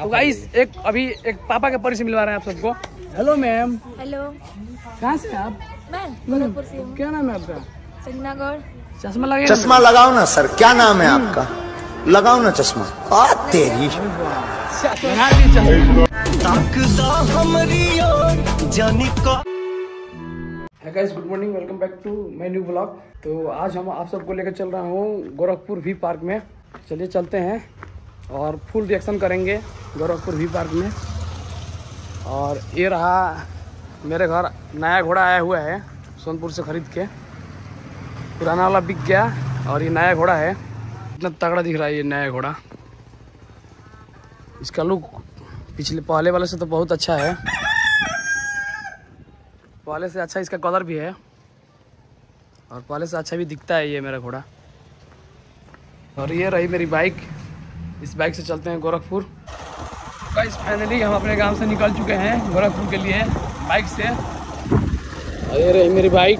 तो गाइस अभी एक पापा के परिचय मिलवा रहे हैं आप सबको। Hello ma'am. हेलो। कहाँ से आप? मैं गोरखपुर से हूँ। क्या नाम है आपका? संगनागौड़। चश्मा लगाओ ना सर, क्या नाम है आपका? लगाओ ना चश्मा। तेरी guys, good morning, welcome back to my new blog. तो आज हम आप सबको लेकर चल रहा हूँ गोरखपुर वी पार्क में। चलिए चलते हैं और फुल रिएक्शन करेंगे गोरखपुर वी पार्क में। और ये रहा मेरे घर, नया घोड़ा आया हुआ है सोनपुर से खरीद के। पुराना वाला बिक गया और ये नया घोड़ा है। इतना तगड़ा दिख रहा है ये नया घोड़ा। इसका लुक पहले वाले से तो बहुत अच्छा है, पहले से अच्छा इसका कलर भी है और पहले से अच्छा भी दिखता है ये मेरा घोड़ा। और ये रही मेरी बाइक, इस बाइक से चलते हैं गोरखपुर। गाइस फाइनली हम अपने गांव से निकल चुके हैं गोरखपुर के लिए बाइक से। और ये रही मेरी बाइक,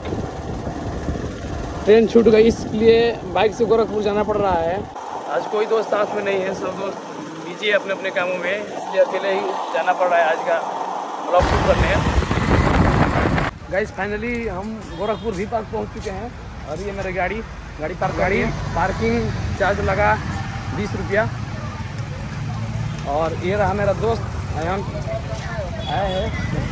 ट्रेन छूट गई इसलिए बाइक से गोरखपुर जाना पड़ रहा है। आज कोई दोस्त साथ में नहीं है, सब दोस्त बिजी है अपने अपने कामों में, इसलिए अकेले ही जाना पड़ रहा है आज का ब्लॉग शूट करने। गाइस फाइनली हम गोरखपुर वी पार्क पहुंच चुके हैं और ये मेरी गाड़ी पार्किंग चार्ज लगा 20 रुपया। और ये रहा मेरा दोस्त अयन आया है।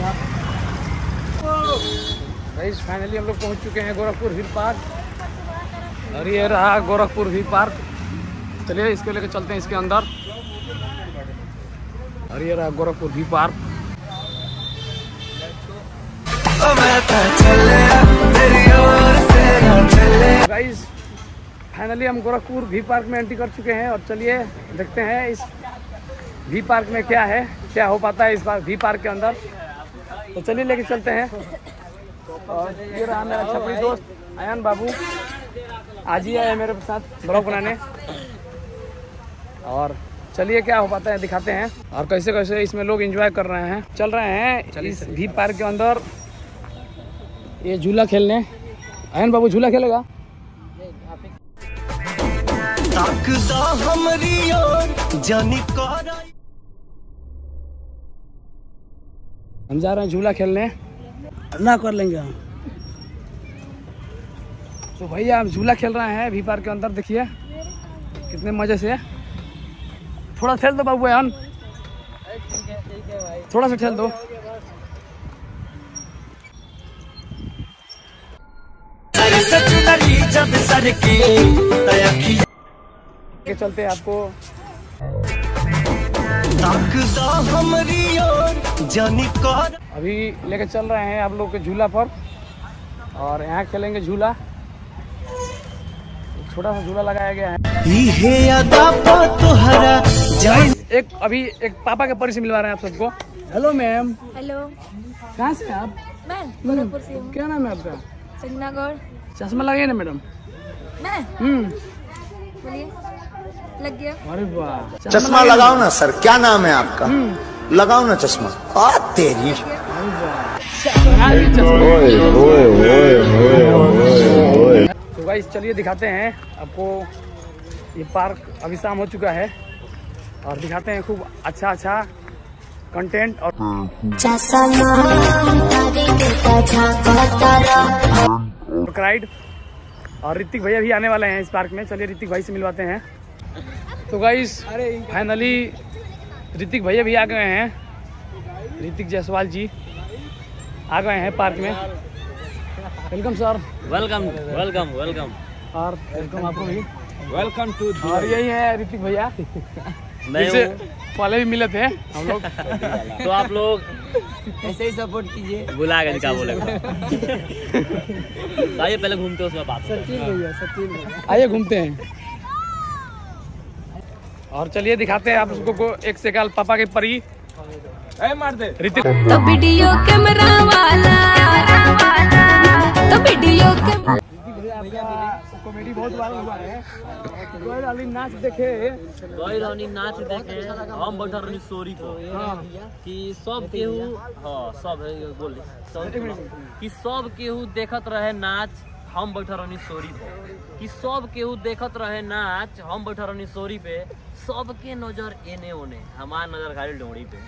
गाइस फाइनली हम लोग पहुंच चुके हैं गोरखपुर वी पार्क और ये रहा गोरखपुर वी पार्क। चलिए इसको लेकर चलते हैं इसके अंदर। और ये रहा Gorakhpur V park. Guys finally हम गोरखपुर वी पार्क में एंट्री कर चुके हैं और चलिए देखते हैं इस वी पार्क में क्या हो पाता है इस बार वी पार्क के अंदर। तो चलिए लेके चलते हैं। और ये रहा मेरा छपरी दोस्त अयन बाबू, आज ही आए मेरे साथ ब्लॉग बनाने। और चलिए क्या हो पाता है दिखाते हैं और कैसे कैसे इसमें लोग एंजॉय कर रहे हैं। चल रहे हैं इस वी पार्क के अंदर ये झूला खेलने। अयन बाबू झूला खेलेगा? हम जा रहे हैं झूला खेलने, ना कर लेंगे हम। तो भैया हम झूला खेल रहे हैं वी पार्क के अंदर, देखिए कितने मजे से। थोड़ा खेल दो बाबू अयन, थोड़ा सा खेल दो। के चलते आपको अभी लेकर चल रहे हैं आप लोग के झूला पर और यहाँ खेलेंगे झूला। छोटा सा झूला लगाया गया है। एक पापा के परिचय मिलवा रहे हैं आप सबको। Hello ma'am. हेलो। कहाँ से आप? मैं गोरखपुर से हूँ। क्या नाम है आपका? संगनागौड़। चश्मा लगाइए ना मैडम। मैं बोलिए, लग गया। अरे वाह, चश्मा लगाओ ना सर, क्या नाम है आपका? लगाओ ना चश्मा। तेरी तो गाइस चलिए दिखाते हैं आपको। ये पार्क अभी शाम हो चुका है और दिखाते हैं खूब अच्छा कंटेंट और राइड। और ऋतिक भैया भी आने वाले हैं इस पार्क में। चलिए ऋतिक भाई से मिलवाते हैं। तो गाइस फाइनली ऋतिक भैया भी आ गए हैं। ऋतिक जायसवाल जी आ गए हैं पार्क में। Welcome sir. Welcome welcome welcome. और वेलकम आपको भी। Welcome to. और यही है ऋतिक भैया, पहले भी मिले थे हम लोग। तो आप लोग ऐसे ही सपोर्ट कीजिए। बुला के क्या बोलेगा। आइए पहले घूमते उसमें बात। सचिन भैया आइए घूमते हैं और चलिए दिखाते हैं आप उसको एक से गाल पापा के परी मार दे ऋतिक। तो वीडियो कैमरा वाला, तो वीडियो कॉमेडी बहुत बार हुआ है। नाच देखे हम बैठा रही स्टोरी को कि सब केहू सब बोल कि सब केहू देखत रहे नाच हम बैठा रहनी सोरी पे कि सब केहू देखत रहे नाच, हम बैठा रहनी सोरी पे, सबके नजर एने ओने, हमार नजर खाली डोरी पे।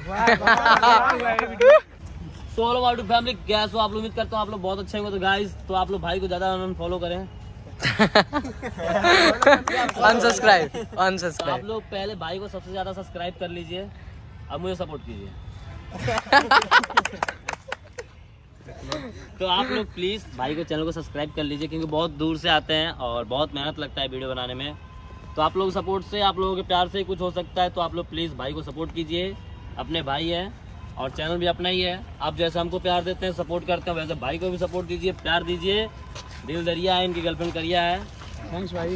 सोलो वाटू फैमिली गैस हो, आप लोग उम्मीद करता हूँ आप लोग बहुत अच्छे होंगे। तो गाइस तो आप लोग भाई को ज्यादा फॉलो करें। अनसब्सक्राइब तो आप लोग पहले भाई को सबसे ज्यादा सब्सक्राइब कर लीजिए, अब मुझे सपोर्ट कीजिए। तो आप लोग प्लीज भाई को चैनल को सब्सक्राइब कर लीजिए, क्योंकि बहुत दूर से आते हैं और बहुत मेहनत लगता है वीडियो बनाने में। तो आप लोग सपोर्ट से, आप लोगों के प्यार से कुछ हो सकता है। तो आप लोग प्लीज भाई को सपोर्ट कीजिए, अपने भाई है और चैनल भी अपना ही है। आप जैसे हमको प्यार देते हैं, सपोर्ट करते हैं, वैसे भाई को भी सपोर्ट दीजिए, प्यार दीजिए। दिल दरिया है, इनकी गर्लफ्रेंड करिया है। थैंक्स भाई।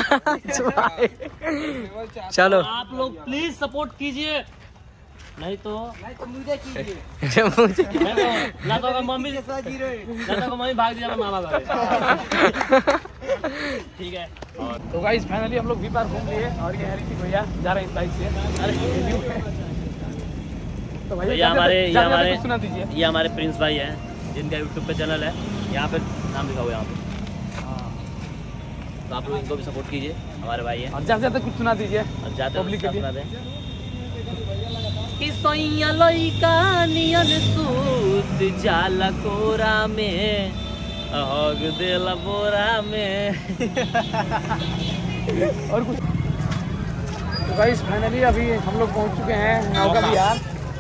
चलो आप लोग प्लीज सपोर्ट कीजिए, नहीं तो मुझे कीजिए। ना तो मम्मी भाग दिया मामा घर। ठीक है। तो गाइस फाइनली हम लोग वी पार्क घूम लिए और ये हरी भैया जा रहे हैं इस बाइक से। तो ये हमारे प्रिंस भाई हैं, जिनका यूट्यूब पे चैनल है, यहाँ पे नाम लिखा हुआ है यहाँ पे। तो आप लोग इनको भी सपोर्ट कीजिए, हमारे भाई हैं। और जाते जाते कुछ सुना दीजिए और जाते पब्लिक के लिए। कि सोइया लइका नियन सूत जाला कोरा में, हग देला बोरा में। और कुछ। तो गाइस फाइनली अभी हम लोग पहुंच चुके हैं नौका विहार।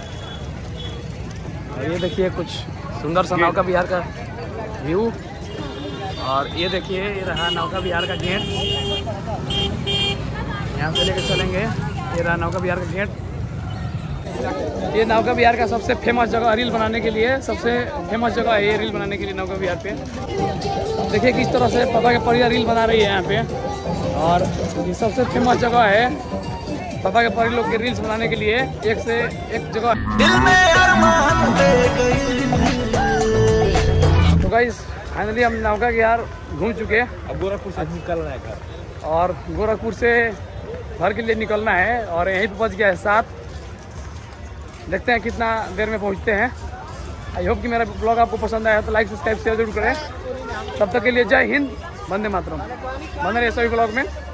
और ये देखिए कुछ सुंदर सा नौका विहार का व्यू। और ये देखिए ये रहा नौका विहार का गेट, यहाँ से लेकर चलेंगे। ये रहा नौका विहार का गेट। ये नौका विहार का सबसे फेमस जगह रील बनाने के लिए, सबसे फेमस जगह है ये रील बनाने के लिए नौका विहार पे। देखिए किस तरह से पापा के परिया रील बना रही है यहाँ पे। और ये सबसे फेमस जगह है पापा के परी लोग के रील्स बनाने के लिए, एक से एक जगह। तो गाइस फाइनली हम नौका विहार घूम चुके हैं। अब गोरखपुर से निकलना है घर, और गोरखपुर से घर के लिए निकलना है और यहीं पे बच गया है 7। देखते हैं कितना देर में पहुंचते हैं। आई होप कि मेरा ब्लॉग आपको पसंद आया तो लाइक सब्सक्राइब शेयर जरूर करें। तब तक के लिए जय हिंद, वंदे मातरम। बने रहिए सभी ब्लॉग में।